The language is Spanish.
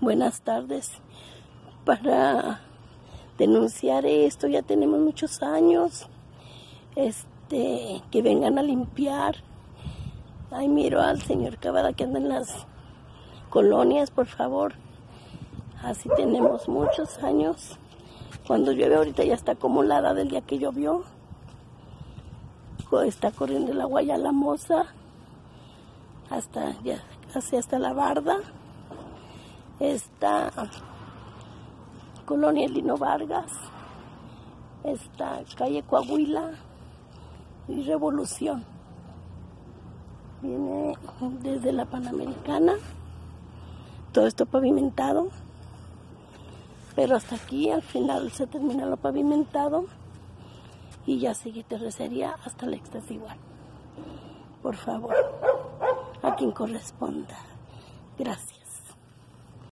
Buenas tardes. Para denunciar esto, ya tenemos muchos años, que vengan a limpiar. Ay, miro al señor Cavada que anda en las colonias, por favor. Así tenemos muchos años. Cuando llueve ahorita ya está acumulada del día que llovió. Está corriendo el agua ya la Moza, hasta la Barda. Está Colonia Lino Vargas, está calle Coahuila y Revolución. Viene desde la Panamericana, todo esto pavimentado, pero hasta aquí al final se termina lo pavimentado y ya sigue terracería hasta el éxtasis igual. Por favor, a quien corresponda. Gracias.